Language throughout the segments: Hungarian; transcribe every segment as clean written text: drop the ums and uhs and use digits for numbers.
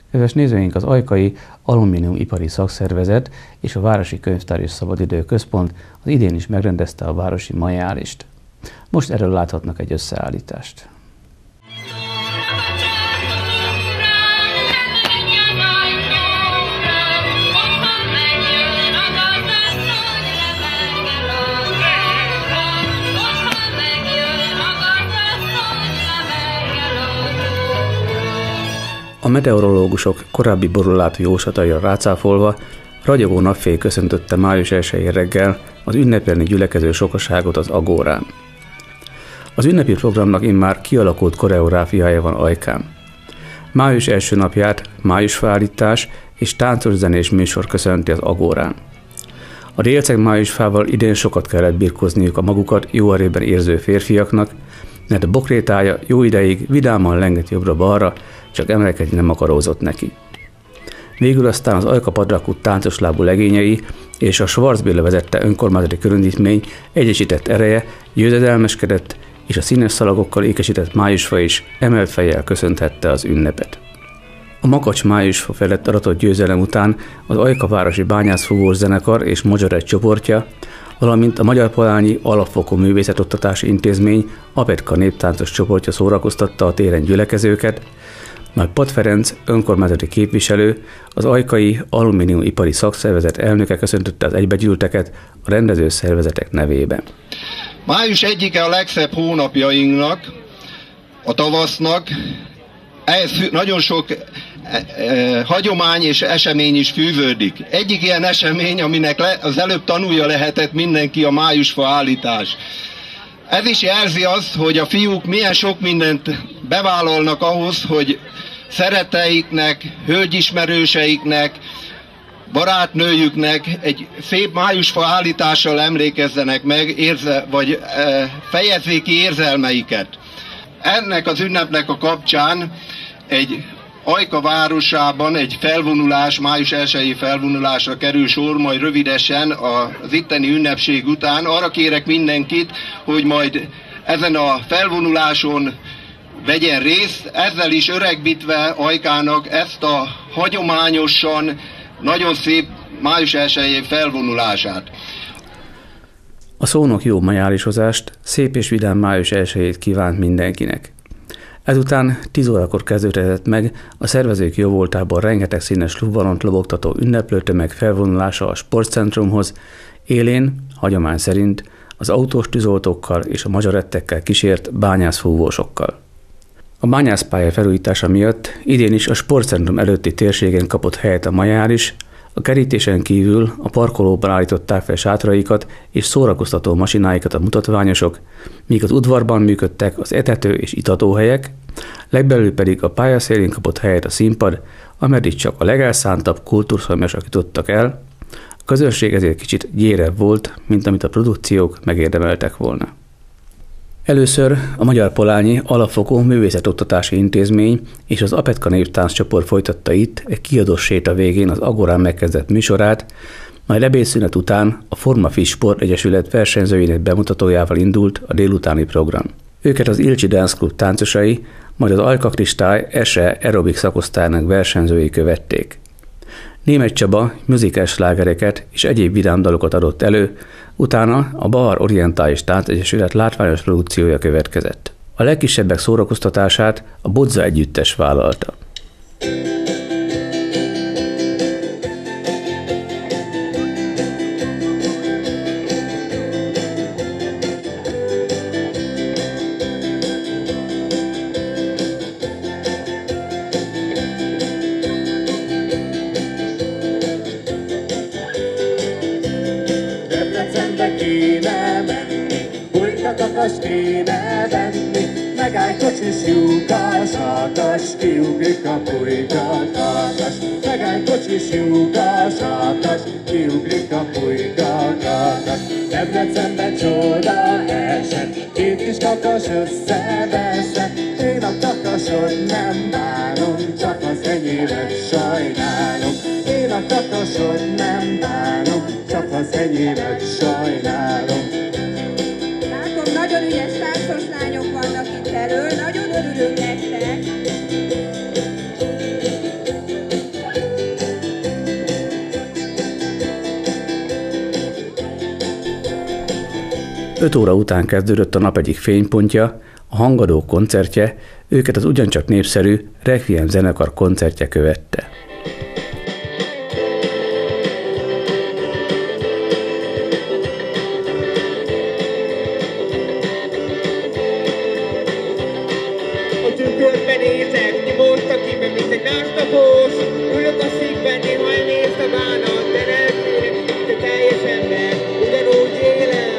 Kedves nézőink, az Ajkai Alumíniumipari Szakszervezet és a Városi Könyvtár és Szabadidő Központ az idén is megrendezte a városi majálist. Most erről láthatnak egy összeállítást. A meteorológusok korábbi borulátó jóslataira rácáfolva ragyogó napfény köszöntötte május 1-i reggel az ünnepelni gyülekező sokaságot az Agórán. Az ünnepi programnak immár kialakult koreográfiája van Ajkán. Május első napját májusfaállítás és táncos-zenés műsor köszönti az Agórán. A délceg májusfával idén sokat kellett birkózniuk a magukat jó erőben érző férfiaknak, mert a bokrétája jó ideig vidáman lengett jobbra-balra, csak emelkedni nem akarózott neki. Végül aztán az Ajka Padrakút táncoslábú legényei és a Schwarzbilla vezette önkormányzati köröndítmény egyesített ereje győzedelmeskedett, és a színes szalagokkal ékesített májusfa is emelt fejjel köszönthette az ünnepet. A makacs májusfa felett aratott győzelem után az Ajka városi bányászfúvós zenekar és Madzsarett csoportja, valamint a Magyar Polányi Alapfokú Művészetoktatási Intézmény Apetka néptáncos csoportja szórakoztatta a téren gyülekezőket, majd Pad Ferenc önkormányzati képviselő, az Ajkai Alumíniumipari Szakszervezet elnöke köszöntötte az egybegyűlteket a rendező szervezetek nevében. Május egyike a legszebb hónapjainknak, a tavasznak, ehhez nagyon sok hagyomány és esemény is fűződik. Egyik ilyen esemény, aminek az előbb tanulja lehetett mindenki, a májusfa állítás. Ez is jelzi azt, hogy a fiúk milyen sok mindent bevállalnak ahhoz, hogy szeretteiknek, hölgyismerőseiknek, barátnőjüknek egy szép májusfa állítással emlékezzenek meg, vagy fejezzék ki érzelmeiket. Ennek az ünnepnek a kapcsán egy Ajka városában egy felvonulás, május 1-i felvonulásra kerül sor, majd rövidesen az itteni ünnepség után. Arra kérek mindenkit, hogy majd ezen a felvonuláson vegyen részt, ezzel is öregbítve Ajkának ezt a hagyományosan nagyon szép május 1-i felvonulását. A szónok jó majálisozást, szép és vidám május 1-ét kívánt mindenkinek. Ezután 10 órakor kezdődhetett meg a szervezők jóvoltából rengeteg színes lubbalont lobogtató ünneplőtömeg felvonulása a sportcentrumhoz, élén, hagyomány szerint, az autós tűzoltókkal és a Madzsarettekkel kísért bányászfúvósokkal. A bányászpálya felújítása miatt idén is a sportcentrum előtti térségen kapott helyet a majális, a kerítésen kívül a parkolóban állították fel sátraikat és szórakoztató masináikat a mutatványosok, míg az udvarban működtek az etető és itatóhelyek, legbelül pedig a pályaszélén kapott helyet a színpad, ameddig csak a legelszántabb kultúrszomjasak jutottak el, a közönség ezért kicsit gyérebb volt, mint amit a produkciók megérdemeltek volna. Először a Magyar Polányi Alapfokú Művészetoktatási Intézmény és az Apetka néptánc csoport folytatta itt egy kiadós séta végén az Agórán megkezdett műsorát, majd ebédszünet után a Forma Fish Sport Egyesület versenyzőinek bemutatójával indult a délutáni program. Őket az Ilcsi Dance Club táncosai, majd az Ajka Kristály ESE aerobik szakosztályának versenyzői követték. Németh Csaba musical slágereket és egyéb vidám dalokat adott elő, utána a Bahar Orientális Táncegyesület látványos produkciója következett. A legkisebbek szórakoztatását a Bodza együttes vállalta. Kéne venni, megállj kocsis lyukas, hátas, kiugrik a pulyka kátas. Megállj kocsis lyukas, hátas, kiugrik a pulyka kátas. Debrecenben csoda esett, két kis kakas összeveszett. Én a kakasod nem bánom, csak az enyémet sajnálom. Én a kakasod nem bánom, csak az enyémet sajnálom. Nagyon ügyes táncos lányok vannak itt elől, nagyon örülünk nektek. 5 óra után kezdődött a nap egyik fénypontja, a Hangadók koncertje, őket az ugyancsak népszerű Requiem zenekar koncertje követte. A tükörbe nézek, nyomorta ki, mert mint egy másnapos. Ülök a szíkben, néha elnézd a bánat, de nem félek, mint a teljes ember, ugyanúgy élem.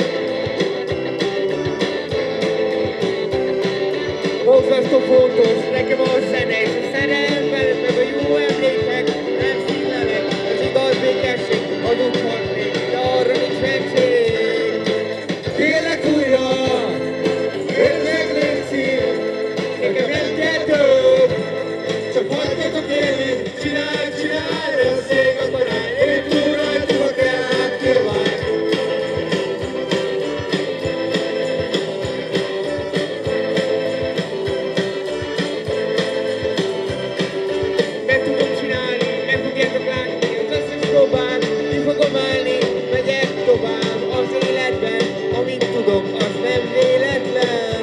Borzasztó fontos, nekem a zene és a szerelem veled, meg a jó emlékek, nem színlelek, az igaz békesség, adódhatnék, de arra nincs mentség. Kérlek újra, érd meg, légy, nekem nem kell több, csak hagyjatok élni, csinálj, lesz ég a barát, én túl rajtuk kell átjövani. Meg tudom csinálni, meg fogjátok látni, az összes próbán, ki fogom állni, megyek tovább az életben, amint tudom, az nem véletlen.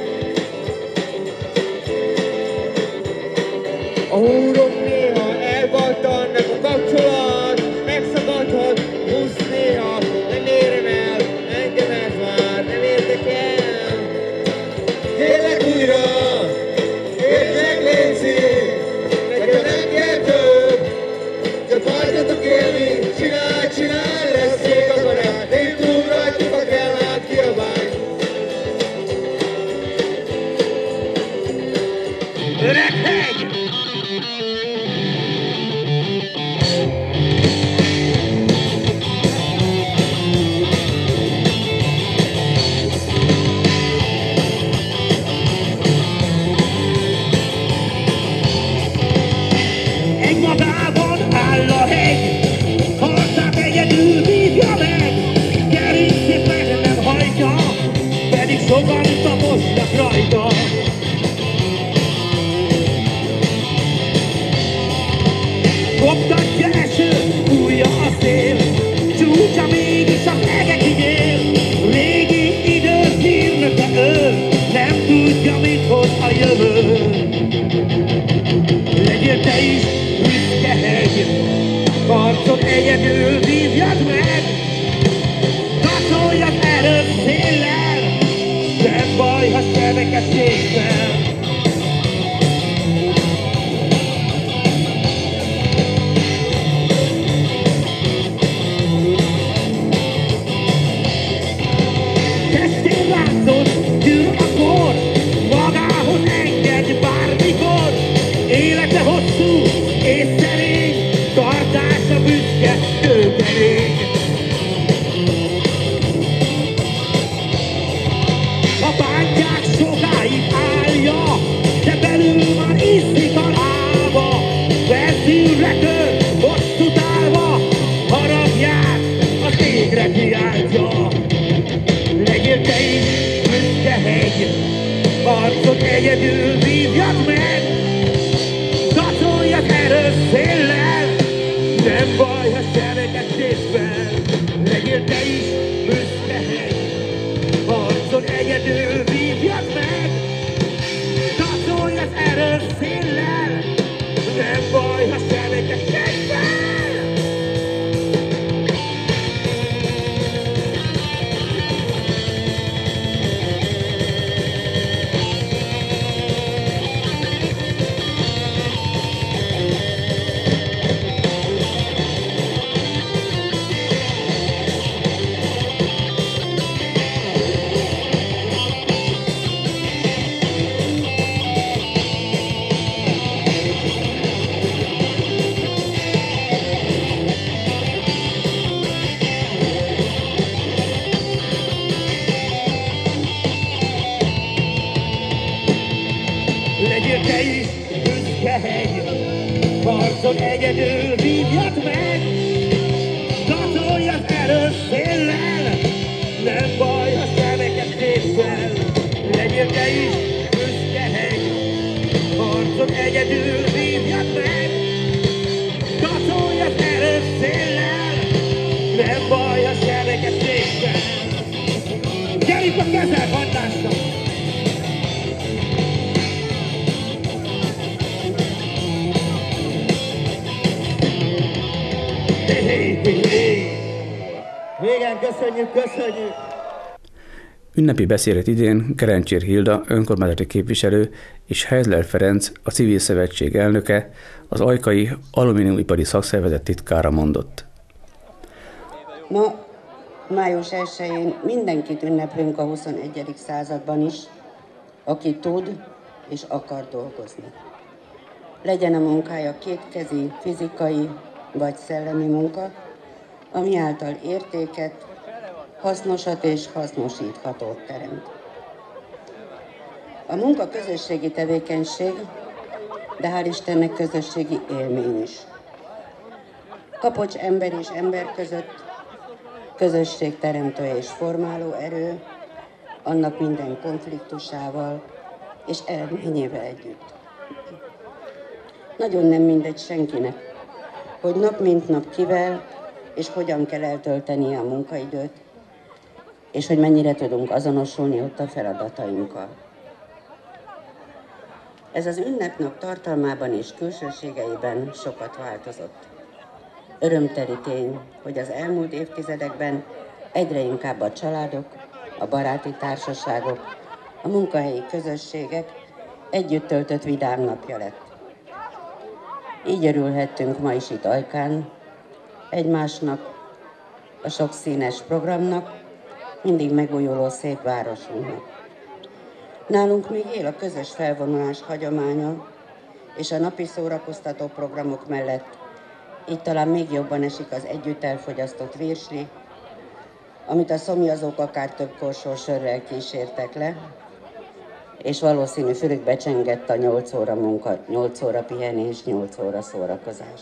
A húrom néha elvattannak, a kapcsolat megszakadhat, busz néha nem érem el, engem ez már nem érdekel. Kérlek újra, érd meg, légy, nekem nem kell több, csak hagyjatok élni, csinálj, lesz ég a barát, én túl rajtuk a kell átkiabálni. Öreg hegy! Egy magában áll a hegy, harcát egyedül vívja meg, gerincét meg nem hajtja, pedig sokan taposnak rajta. Koptatja eső, fújja a szél, csúcsa mégis a hegekig él. Régi idő hírnöke ő, nem tudja, mit hoz a jövő. Legyél te is büszke hegy, harcod egyedül vívjad meg. Dacolj az erős széllel, nem baj, ha sebeket tépel. Testél látszod, gyűr a kor, magához engedj bármikor. Élete hosszú és szerény, tartása büszke, kőkerény. A bántják sokáig állja, de belül már iszik a lába. Verzűrre tör, bosszút állva, haragját az égre kiáltja. Legyél te is büszke hegy, harcod egyedül vívjad meg. Dacolj az erős széllel, nem baj, ha sebeket tépel. Legyél te is büszke hegy, harcod egyedül vívjad meg. Dacolj az erős széllel, nem baj, ha sebeket tépel. Legyél te is büszke hegy, harcod egyedül vívjad meg. Dacolj az erős széllel, nem baj, ha sebeket tépel. Legyél te is büszke hegy, harcod egyedül vívjad meg. Dacolj az erős széllel, nem baj, ha sebeket tépel. Régen, köszönjük! Ünnepi beszédet idén Gerencsér Hilda önkormányzati képviselő és Heizler Ferenc, a Civil Szövetség elnöke, az Ajkai Alumíniumipari Szakszervezet titkára mondott. Ma, május 1-én mindenkit ünneplünk a 21. században is, aki tud és akar dolgozni. Legyen a munkája kétkezi, fizikai vagy szellemi munka, ami által értéket, hasznosat és hasznosíthatót teremt. A munka közösségi tevékenység, de hál' Istennek közösségi élmény is. Kapocs ember és ember között közösségteremtő és formáló erő, annak minden konfliktusával és eredményével együtt. Nagyon nem mindegy senkinek, hogy nap mint nap kivel és hogyan kell eltöltenie a munkaidőt, és hogy mennyire tudunk azonosulni ott a feladatainkkal. Ez az ünnepnap tartalmában és külsőségeiben sokat változott. Örömteli tény, hogy az elmúlt évtizedekben egyre inkább a családok, a baráti társaságok, a munkahelyi közösségek együtt töltött vidám napja lett. Így örülhettünk ma is itt Ajkán, egymásnak, a sokszínes programnak, mindig megújuló szép városunknak. Nálunk még él a közös felvonulás hagyománya, és a napi szórakoztató programok mellett így talán még jobban esik az együtt elfogyasztott virsli, amit a szomjazók akár több korsó sörrel kísértek le, és valószínű fülükbe csengett a 8 óra munka, 8 óra pihenés, 8 óra szórakozás.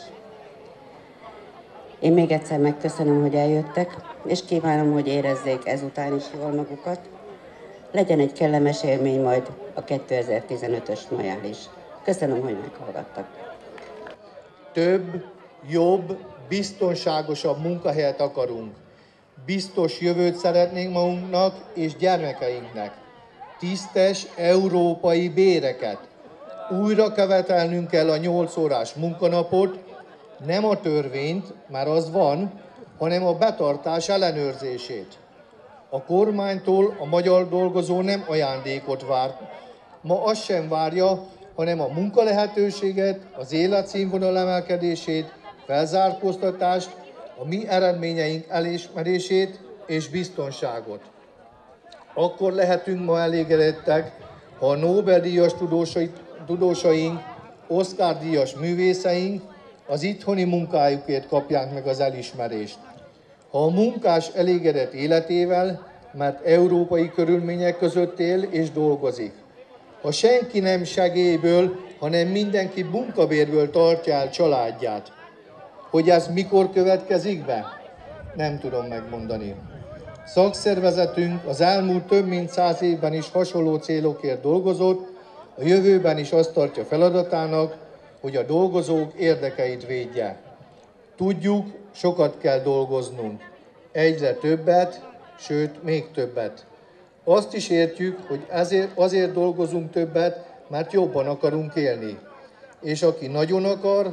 Én még egyszer megköszönöm, hogy eljöttek, és kívánom, hogy érezzék ezután is jól magukat. Legyen egy kellemes élmény majd a 2015-ös majál is. Köszönöm, hogy meghallgattak. Több, jobb, biztonságosabb munkahelyet akarunk. Biztos jövőt szeretnénk magunknak és gyermekeinknek. Tisztes európai béreket. Újra követelnünk kell a 8 órás munkanapot, nem a törvényt, már az van, hanem a betartás ellenőrzését. A kormánytól a magyar dolgozó nem ajándékot vár. Ma azt sem várja, hanem a munkalehetőséget, az életszínvonal emelkedését, felzárkóztatást, a mi eredményeink elismerését és biztonságot. Akkor lehetünk ma elégedettek, ha a Nobel-díjas tudósaink, Oscar-díjas művészeink az itthoni munkájukért kapják meg az elismerést. Ha a munkás elégedett életével, mert európai körülmények között él és dolgozik. Ha senki nem segélyből, hanem mindenki munkabérből tartja el családját. Hogy ez mikor következik be? Nem tudom megmondani. Szakszervezetünk az elmúlt több mint 100 évben is hasonló célokért dolgozott, a jövőben is azt tartja feladatának, hogy a dolgozók érdekeit védje. Tudjuk, sokat kell dolgoznunk. Egyre többet, sőt, még többet. Azt is értjük, hogy azért dolgozunk többet, mert jobban akarunk élni. És aki nagyon akar,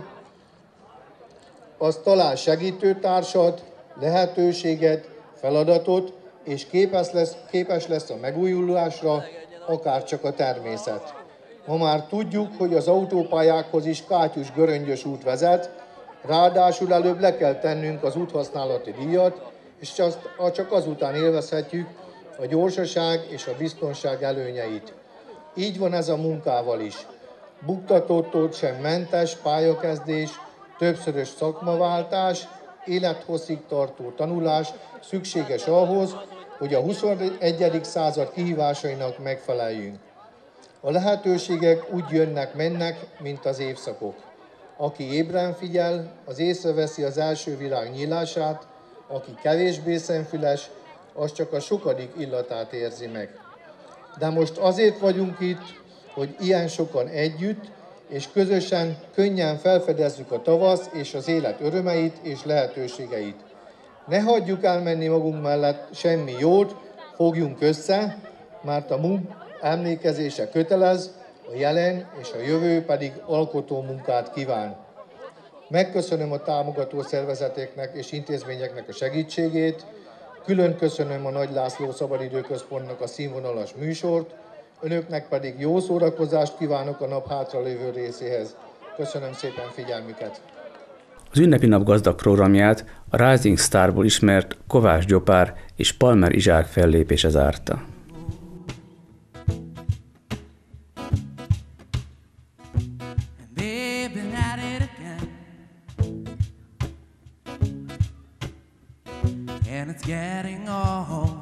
az talál segítőtársat, lehetőséget, feladatot, és képes lesz a megújulásra, akár csak a természet. Ma már tudjuk, hogy az autópályákhoz is kátyus göröngyös út vezet, ráadásul előbb le kell tennünk az úthasználati díjat, és csak azután élvezhetjük a gyorsaság és a biztonság előnyeit. Így van ez a munkával is. Buktatótól sem mentes pályakezdés, többszörös szakmaváltás, élethosszig tartó tanulás szükséges ahhoz, hogy a 21. század kihívásainak megfeleljünk. A lehetőségek úgy jönnek-mennek, mint az évszakok. Aki ébren figyel, az észreveszi az első virág nyílását, aki kevésbé szemfüles, az csak a sokadik illatát érzi meg. De most azért vagyunk itt, hogy ilyen sokan együtt és közösen könnyen felfedezzük a tavasz és az élet örömeit és lehetőségeit. Ne hagyjuk elmenni magunk mellett semmi jót, fogjunk össze, mert a emlékezése kötelez, a jelen és a jövő pedig alkotó munkát kíván. Megköszönöm a támogató szervezeteknek és intézményeknek a segítségét, külön köszönöm a Nagy László Szabadidőközpontnak a színvonalas műsort, önöknek pedig jó szórakozást kívánok a nap hátralévő részéhez. Köszönöm szépen figyelmüket! Az ünnepi nap gazdag programját a Rising Starból ismert Kovács Gyopár és Palmer Izsák fellépése zárta. And it's getting old.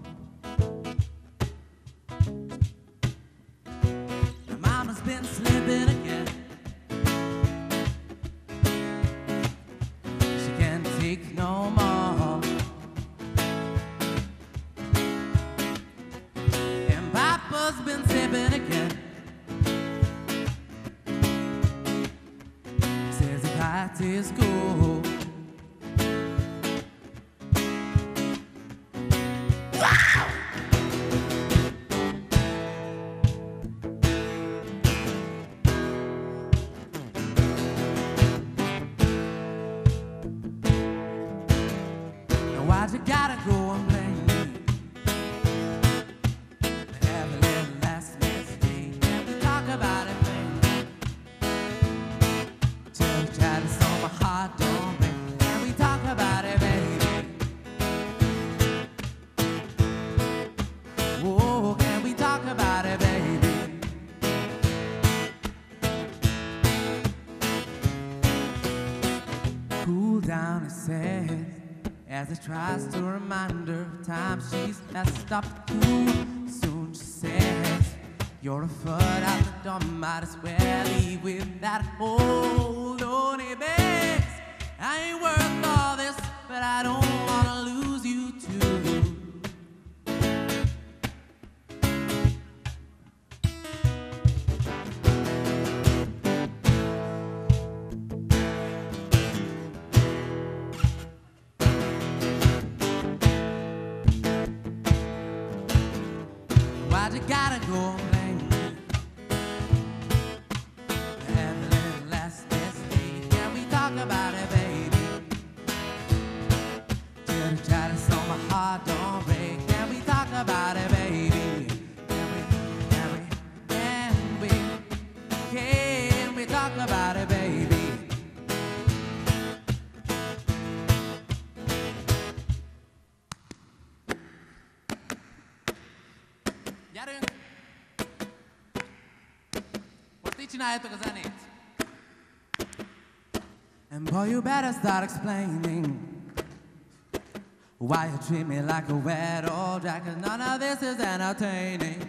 My mama's been slipping again. She can't take no more. And Papa's been sipping again. Says the party's cool. Why'd you gotta go and blame me? Have a little last mistake. Can we talk about it, baby? Till you try to stole my heart, don't break. Can we talk about it, baby? Whoa, can we talk about it, baby? Cool down, he says, as it tries to remind her of time she's messed up too. Soon she says, you're a foot out the door, might as well leave with that hold on it, babes. I ain't worth all this, but I don't wanna lose you too. Why'd you gotta go and blame me? Have a little less mistake. Can we talk about it, baby? Till you try to stole my heart, don't break. Can we talk about it, baby? Can we talk about it, baby? Gyerünk! Most így csináljátok a zenét. And boy, you better start explaining why you treat me like a wet old jack, 'cause none of this is entertaining.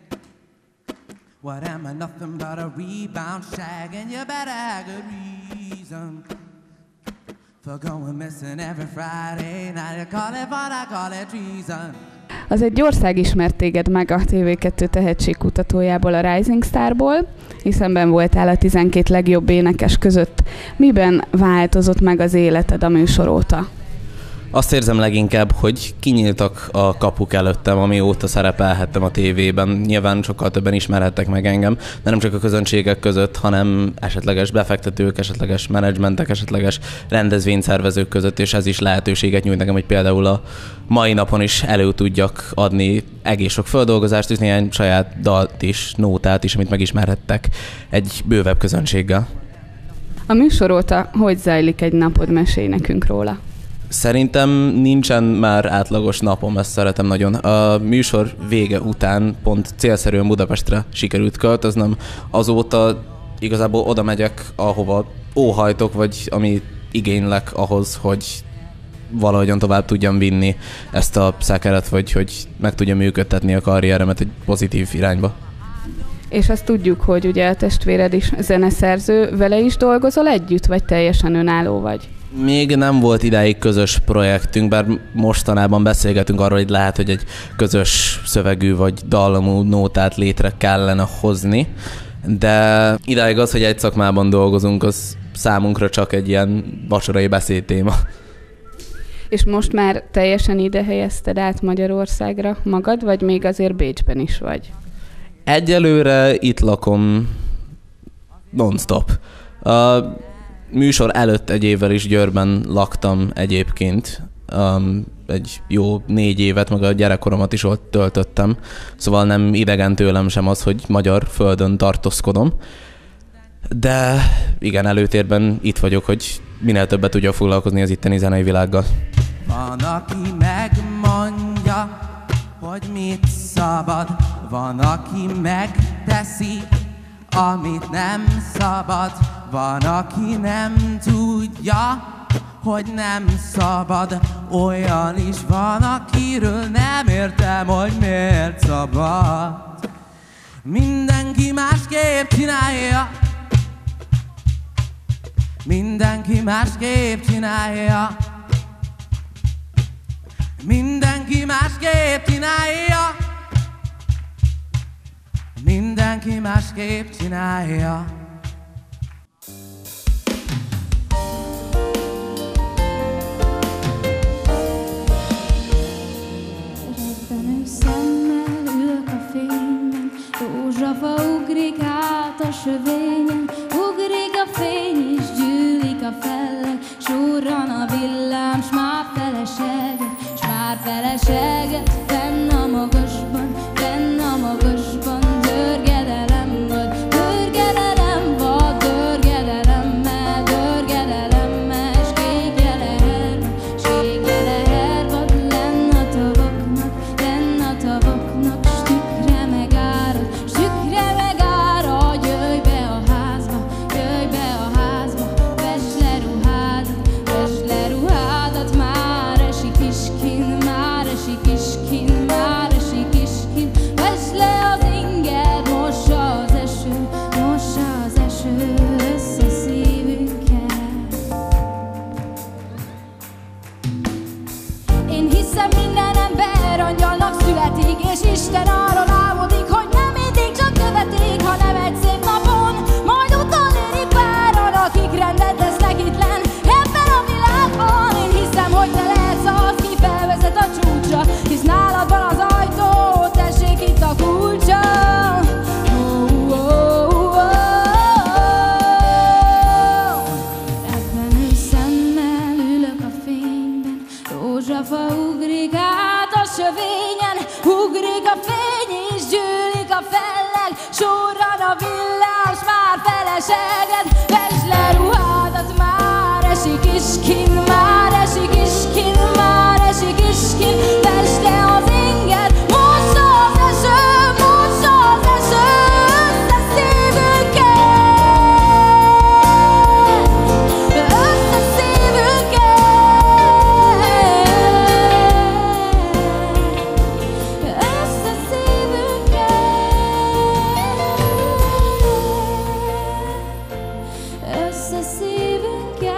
What am I, nothing but a rebound shag? And you better have good reason for going missing every Friday night. You call it fun, I call it treason. Az egy ország ismert téged meg a TV2 tehetségkutatójából, a Rising Starból, hiszen benn voltál a 12 legjobb énekes között. Miben változott meg az életed a műsor óta? Azt érzem leginkább, hogy kinyíltak a kapuk előttem, amióta szerepelhettem a tévében. Nyilván sokkal többen ismerhettek meg engem, de nem csak a közönségek között, hanem esetleges befektetők, esetleges menedzsmentek, esetleges rendezvényszervezők között, és ez is lehetőséget nyújt nekem, hogy például a mai napon is elő tudjak adni egész sok földolgozást, és néhány saját dalt is, nótát is, amit megismerhettek egy bővebb közönséggel. A műsor óta hogy zajlik egy napod, mesélj nekünk róla? Szerintem nincsen már átlagos napom, ezt szeretem nagyon. A műsor vége után pont célszerűen Budapestre sikerült költöznöm. Azóta igazából oda megyek, ahova óhajtok, vagy ami igénylek ahhoz, hogy valahogyan tovább tudjam vinni ezt a szekeret, vagy hogy meg tudjam működtetni a karrieremet egy pozitív irányba. És azt tudjuk, hogy ugye a testvéred is zeneszerző, vele is dolgozol együtt, vagy teljesen önálló vagy? Még nem volt idáig közös projektünk, bár mostanában beszélgetünk arról, hogy lehet, hogy egy közös szövegű vagy dallamú nótát létre kellene hozni, de idáig az, hogy egy szakmában dolgozunk, az számunkra csak egy ilyen vacsorai beszédtéma. És most már teljesen ide helyezted át Magyarországra magad, vagy még azért Bécsben is vagy? Egyelőre itt lakom non-stop. műsor előtt egy évvel is Győrben laktam egyébként. Egy jó 4 évet, meg a gyerekkoromat is ott töltöttem. Szóval nem idegen tőlem sem az, hogy magyar földön tartózkodom. De igen, előtérben itt vagyok, hogy minél többet tudjak foglalkozni az itteni zenei világgal. Van, aki megmondja, hogy mit szabad, van, aki megteszi, amit nem szabad, van, aki nem tudja, hogy nem szabad, olyan is van, akiről nem értem, hogy miért szabad. Mindenki másképp csinálja, mindenki másképp csinálja, mindenki másképp csinálja, mindenki másképp csinálja. Rezbenő szemmel ülök a fényben, rózsafa ugrik át a sövényen, ugrik a fény és gyűlik a felleg, surran a villám, s már feleseget, s már feleseget, fenn a magasban, dörgedelem vagy, dörgedelem vagy, dörgedelemmel, dörgedelemmel, s kékre leher vagy, lenn a tavaknak, s tükre megárad, jöjj be a házba, vesd le ruhádat, már esik iskin, vesd le az inged, mossa az eső, össze szívünket. Én hiszem, minden ember angyalnak születik, és Isten arra álmodik, hogy nem mindig csak követik, hanem egy szép napon majd utolérik páran, akik rendet tesznek itt lenn ebben a világban. Én hiszem, hogy te lehetsz az, ki felvezet a csúcsra, hisz nálad van az ajtó, tessék itt a kulcsa. Repbenő szemmel ülök a fényben, rózsafa ugrik át a sövényen, ugrik a fény és gyűlik a felleg, surran a villám, s már feleseget, vesd le ruhádat, már esik iskin, vesd le az inged, mossa az eső, össze szívünket, össze szívünket.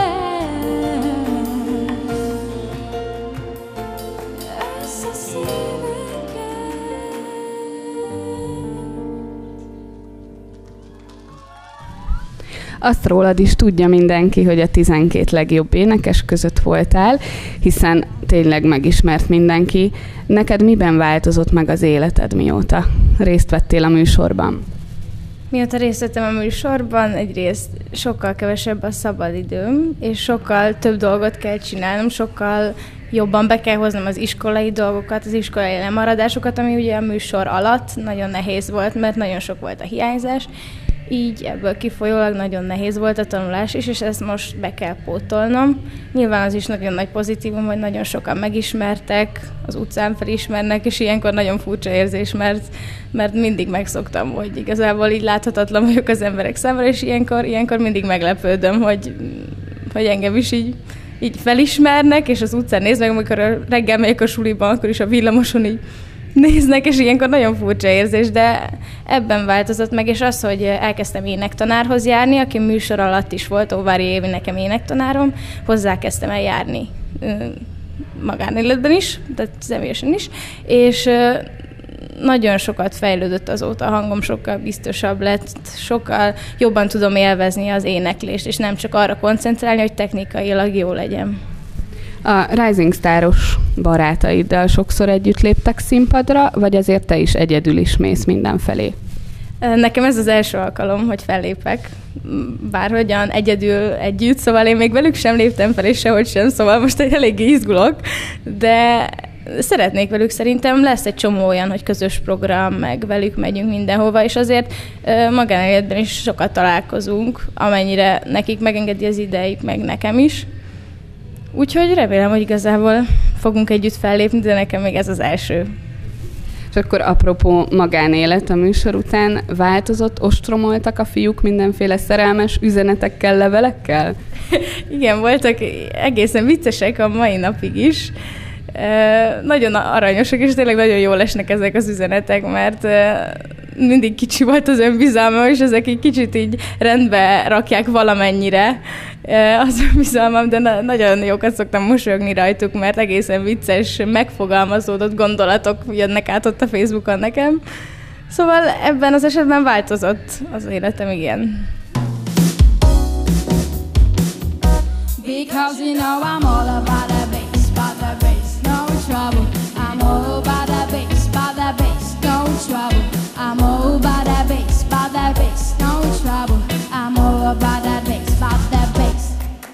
Azt rólad is tudja mindenki, hogy a 12 legjobb énekes között voltál, hiszen tényleg megismert mindenki. Neked miben változott meg az életed, mióta részt vettél a műsorban? Mióta részt vettem a műsorban, egyrészt sokkal kevesebb a szabadidőm, és sokkal több dolgot kell csinálnom, sokkal jobban be kell hoznom az iskolai dolgokat, az iskolai lemaradásokat, ami ugye a műsor alatt nagyon nehéz volt, mert nagyon sok volt a hiányzás. Így ebből kifolyólag nagyon nehéz volt a tanulás is, és ezt most be kell pótolnom. Nyilván az is nagyon nagy pozitívum, hogy nagyon sokan megismertek, az utcán felismernek, és ilyenkor nagyon furcsa érzés, mert mindig megszoktam, hogy igazából így láthatatlan vagyok az emberek számára, és ilyenkor mindig meglepődöm, hogy engem is így felismernek, és az utcán néznek, amikor reggel megyek a suliban, akkor is a villamoson így néznek, és ilyenkor nagyon furcsa érzés, de ebben változott meg, és az, hogy elkezdtem énektanárhoz járni, aki műsor alatt is volt, Óvári Évi nekem énektanárom, hozzá kezdtem el járni magánéletben is, tehát személyesen is, és nagyon sokat fejlődött azóta, a hangom sokkal biztosabb lett, sokkal jobban tudom élvezni az éneklést, és nem csak arra koncentrálni, hogy technikailag jó legyen. A Rising Star-os barátaiddal sokszor együtt léptek színpadra, vagy azért te is egyedül is mész mindenfelé? Nekem ez az első alkalom, hogy fellépek, bárhogyan egyedül együtt, szóval én még velük sem léptem fel, és sehogy sem, szóval most eléggé izgulok, de szeretnék velük, szerintem lesz egy csomó olyan, hogy közös program, meg velük megyünk mindenhova, és azért magánéletben is sokat találkozunk, amennyire nekik megengedi az idejük, meg nekem is. Úgyhogy remélem, hogy igazából fogunk együtt fellépni, de nekem még ez az első. És akkor apropó magánélet, a műsor után változott, ostromoltak a fiúk mindenféle szerelmes üzenetekkel, levelekkel? Igen, voltak egészen viccesek a mai napig is. Nagyon aranyosak, és tényleg nagyon jól esnek ezek az üzenetek, mert mindig kicsi volt az önbizalmam, és ezek egy kicsit így rendbe rakják valamennyire az önbizalmam, de nagyon jókat szoktam mosolyogni rajtuk, mert egészen vicces, megfogalmazódott gondolatok jönnek át ott a Facebookon nekem. Szóval ebben az esetben változott az életem, igen. Because you know I'm all about the bass, no trouble. I'm all about the bass, no trouble. I'm all about the bass, no trouble. I'm all about the bass.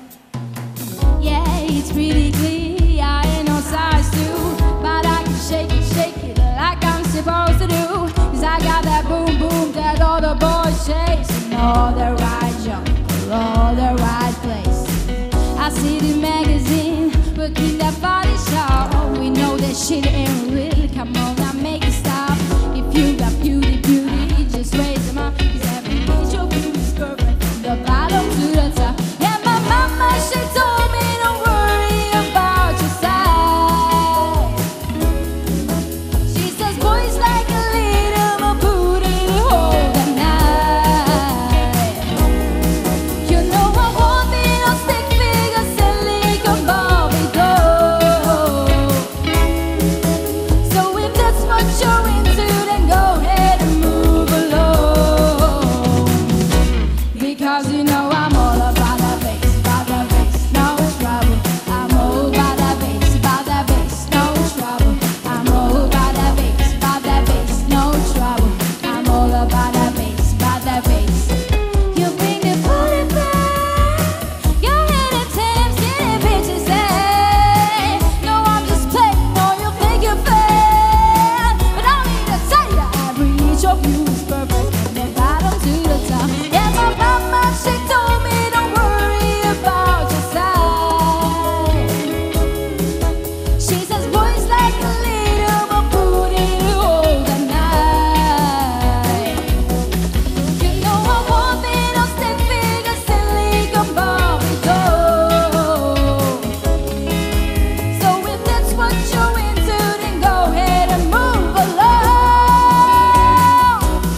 Yeah, it's pretty clear, I ain't no size 2, but I can shake it like I'm supposed to do. 'Cause I got that boom boom that all the boys chase, and all the right jump, all the right place. I see the magazine, working that body shop. We know that shit ain't real. Come on, now make it stop. If you got beauty, just raise them up. 'Cause every inch of you is perfect, from the bottom to the top. Yeah, my mama, she told me don't worry about your size. She says boys like a little more booty to hold the night. You know I want me on stick figure, silicone Barbie doll. So if that's what you're into, then go ahead and move along. Because you know I'm all about the bass, no trouble. I'm all about the bass, no trouble. I'm all about the bass, no trouble. I'm all about the bass. You bring the booty back, you're hitting tips, getting bitches, say. No, I'm just playing, no, you think you're fair. But I need to tell you, every inch of you is perfect, from the bottom to the top. Yeah, my mama, she told me don't worry about your size. She says boys like a little more booty to hold the night. You know I want me to stick figure, silicone Barbie doll. So if that's what you're into, then go ahead and move along.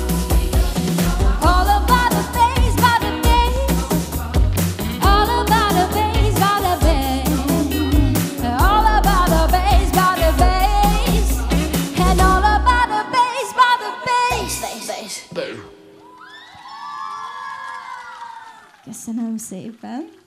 All about the bass, by the bass. All about the bass, by the bass. All about the bass, by the bass. And all about the bass, by the bass. Köszönöm szépen.